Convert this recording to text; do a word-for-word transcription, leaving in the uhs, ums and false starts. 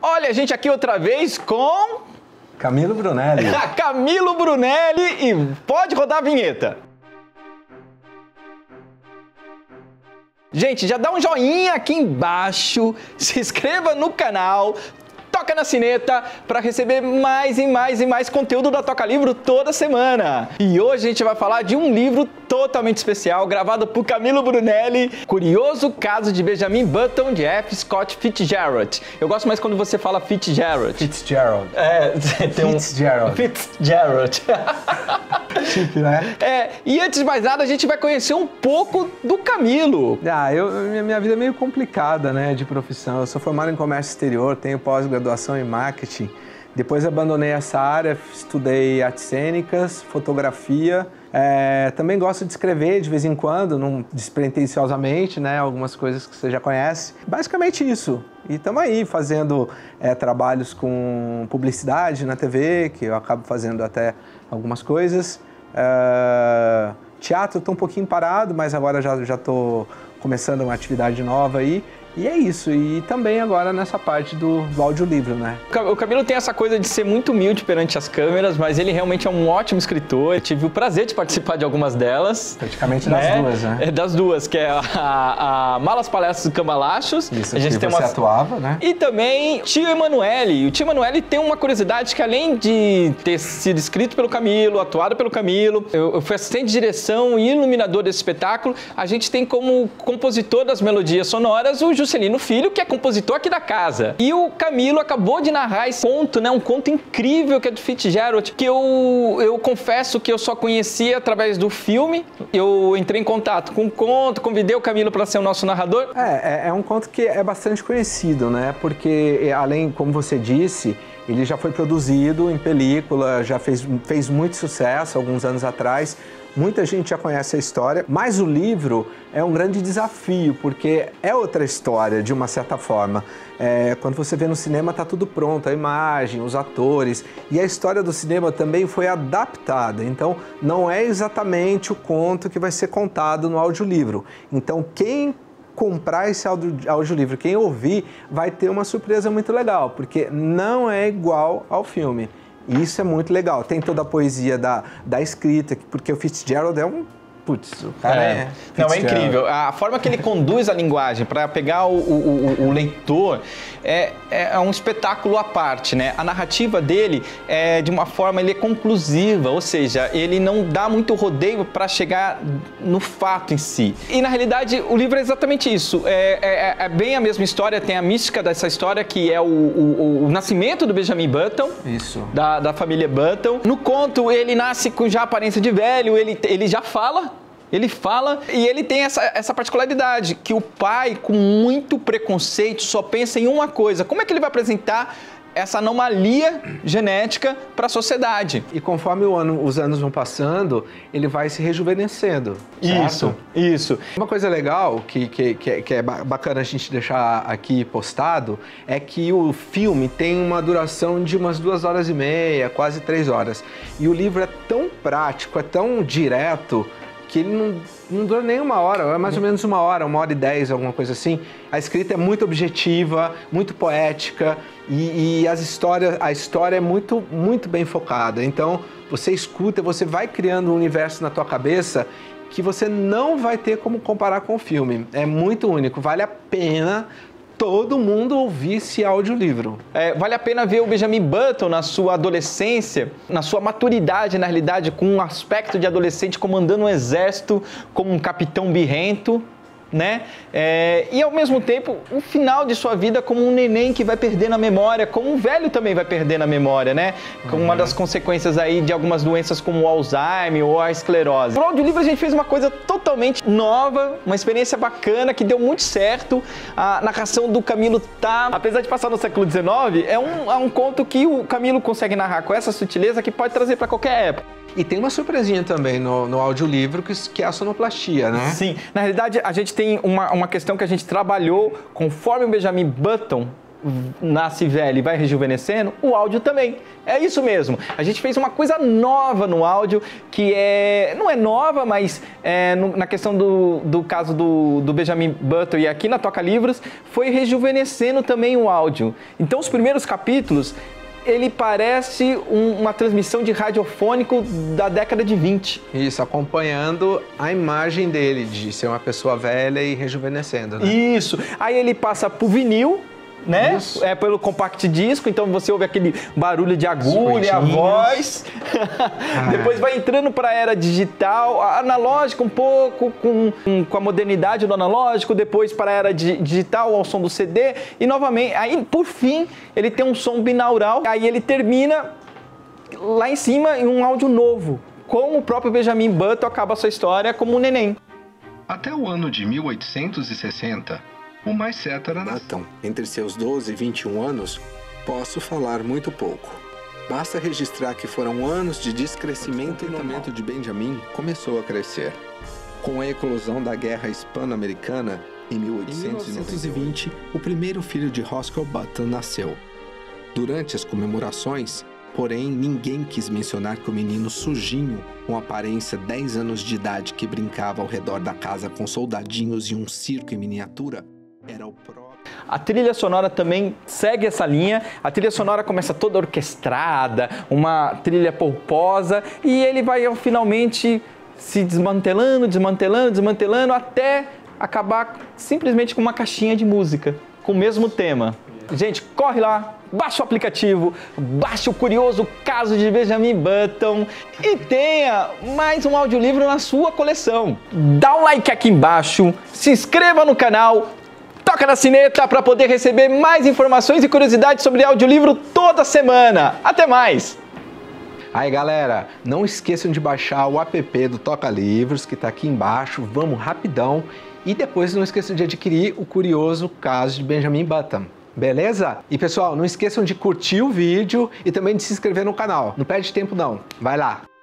Olha a gente aqui outra vez com... Camilo Brunelli. Camilo Brunelli, e pode rodar a vinheta. Gente, já dá um joinha aqui embaixo, se inscreva no canal, toca na sineta para receber mais e mais e mais conteúdo da Toca Livro toda semana. E hoje a gente vai falar de um livro totalmente especial, gravado por Camilo Brunelli, Curioso Caso de Benjamin Button, de F. Scott Fitzgerald. Eu gosto mais quando você fala Fitzgerald. Fitzgerald. É, tem um... Fitzgerald. Fitzgerald. Chique, né? É, e antes de mais nada, a gente vai conhecer um pouco do Camilo. Ah, eu, minha, minha vida é meio complicada, né, de profissão. Eu sou formado em comércio exterior, tenho pós-graduação em marketing. Depois abandonei essa área, estudei artes cênicas, fotografia. É, também gosto de escrever de vez em quando, não despretensiosamente, né, algumas coisas que você já conhece. Basicamente isso. E estamos aí fazendo é, trabalhos com publicidade na T V, que eu acabo fazendo até algumas coisas. É, teatro estou um pouquinho parado, mas agora já já estou começando uma atividade nova aí. E é isso, e também agora nessa parte do, do audiolivro, né? O Camilo tem essa coisa de ser muito humilde perante as câmeras, mas ele realmente é um ótimo escritor. Eu tive o prazer de participar de algumas delas. Praticamente das né? duas, né? É, das duas, que é a, a, a Malas Palestras do Cambalachos. Isso, a gente que tem você uma... atuava, né? E também Tio Emanuele. O Tio Emanuele tem uma curiosidade que, além de ter sido escrito pelo Camilo, atuado pelo Camilo, eu, eu fui assistente de direção e iluminador desse espetáculo, a gente tem como compositor das melodias sonoras o Juscelino Filho, que é compositor aqui da casa. E o Camilo acabou de narrar esse conto, né? Um conto incrível que é do Fitzgerald, que eu, eu confesso que eu só conhecia através do filme. Eu entrei em contato com o conto, convidei o Camilo para ser o nosso narrador. É, é, é um conto que é bastante conhecido, né? Porque, além, como você disse, ele já foi produzido em película, já fez, fez muito sucesso alguns anos atrás. Muita gente já conhece a história, mas o livro é um grande desafio, porque é outra história, de uma certa forma. É, quando você vê no cinema, está tudo pronto, a imagem, os atores, e a história do cinema também foi adaptada, então não é exatamente o conto que vai ser contado no audiolivro. Então, quem comprar esse audiolivro, quem ouvir, vai ter uma surpresa muito legal, porque não é igual ao filme. E isso é muito legal. Tem toda a poesia da, da escrita, porque o Fitzgerald é um... Putz, o cara é... é Não, é incrível. A forma que ele conduz a linguagem para pegar o, o, o, o leitor é, é um espetáculo à parte, né? A narrativa dele é de uma forma, ele é conclusiva, ou seja, ele não dá muito rodeio para chegar no fato em si. E na realidade o livro é exatamente isso. É, é, é bem a mesma história, tem a mística dessa história que é o, o, o nascimento do Benjamin Button, isso. Da, da família Button. No conto ele nasce com já aparência de velho, ele, ele já fala. Ele fala e ele tem essa, essa particularidade, que o pai, com muito preconceito, só pensa em uma coisa: como é que ele vai apresentar essa anomalia genética para a sociedade? E conforme o ano, os anos vão passando, ele vai se rejuvenescendo. Isso, isso. Uma coisa legal que, que, que, é, que é bacana a gente deixar aqui postado é que o filme tem uma duração de umas duas horas e meia, quase três horas. E o livro é tão prático, é tão direto, que ele não, não dura nem uma hora, é mais ou menos uma hora, uma hora e dez, alguma coisa assim. A escrita é muito objetiva, muito poética e, e as histórias, a história é muito, muito bem focada. Então, você escuta, você vai criando um universo na tua cabeça que você não vai ter como comparar com o filme. É muito único, vale a pena todo mundo ouvir esse audiolivro. É, vale a pena ver o Benjamin Button na sua adolescência, na sua maturidade, na realidade, com um aspecto de adolescente comandando um exército como um capitão birrento, né? É, e ao mesmo tempo, o final de sua vida como um neném que vai perder na memória, como um velho também vai perder na memória, né? Como uhum. uma das consequências aí de algumas doenças como o Alzheimer ou a esclerose. No audiolivro a gente fez uma coisa totalmente nova, uma experiência bacana que deu muito certo. A narração do Camilo tá, apesar de passar no século dezenove, é um, é um conto que o Camilo consegue narrar com essa sutileza que pode trazer para qualquer época. E tem uma surpresinha também no, no audiolivro, que, que é a sonoplastia, né? Sim, na realidade a gente tem uma, uma questão que a gente trabalhou conforme o Benjamin Button nasce velho e vai rejuvenescendo, o áudio também. É isso mesmo. A gente fez uma coisa nova no áudio, que é... não é nova, mas é, no, na questão do, do caso do, do Benjamin Button e aqui na Toca Livros, foi rejuvenescendo também o áudio. Então, os primeiros capítulos, ele parece um, uma transmissão de radiofônico da década de vinte. Isso, acompanhando a imagem dele, de ser uma pessoa velha e rejuvenescendo, né? Isso. Aí ele passa pro vinil, né? Isso. É pelo compact disco, então você ouve aquele barulho de agulha, a voz. Ah. Depois vai entrando para a era digital, analógico um pouco, com, com a modernidade do analógico, depois para a era di digital, ao som do C D, e novamente, aí por fim, ele tem um som binaural, aí ele termina lá em cima em um áudio novo, como o próprio Benjamin Button acaba a sua história como um neném. Até o ano de mil oitocentos e sessenta, o mais certo era... Button, entre seus doze e vinte e um anos, posso falar muito pouco. Basta registrar que foram anos de descrescimento e o talento de Benjamin começou a crescer. Com a eclosão da Guerra Hispano-Americana, em mil oitocentos e vinte, o primeiro filho de Roscoe Button nasceu. Durante as comemorações, porém, ninguém quis mencionar que o menino sujinho, com aparência dez anos de idade, que brincava ao redor da casa com soldadinhos e um circo em miniatura, era o próprio... A trilha sonora também segue essa linha. A trilha sonora começa toda orquestrada, uma trilha pomposa, e ele vai finalmente se desmantelando, desmantelando, desmantelando, até acabar simplesmente com uma caixinha de música, com o mesmo tema. Gente, corre lá, baixa o aplicativo, baixa o Curioso Caso de Benjamin Button e tenha mais um audiolivro na sua coleção. Dá um like aqui embaixo, se inscreva no canal, toca na sineta para poder receber mais informações e curiosidades sobre audiolivro toda semana. Até mais! Aí galera, não esqueçam de baixar o app do Toca Livros, que está aqui embaixo, vamos rapidão. E depois não esqueçam de adquirir o Curioso Caso de Benjamin Button. Beleza? E pessoal, não esqueçam de curtir o vídeo e também de se inscrever no canal. Não perde tempo não, vai lá!